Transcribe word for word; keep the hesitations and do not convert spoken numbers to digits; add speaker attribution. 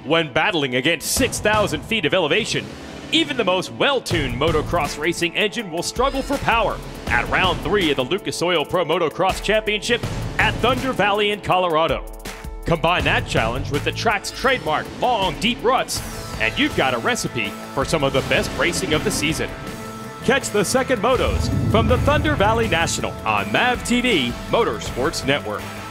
Speaker 1: When battling against six thousand feet of elevation, even the most well-tuned motocross racing engine will struggle for power at round three of the Lucas Oil Pro Motocross Championship at Thunder Valley in Colorado. Combine that challenge with the track's trademark long, deep ruts, and you've got a recipe for some of the best racing of the season. Catch the second motos from the Thunder Valley National on M A V T V Motorsports Network.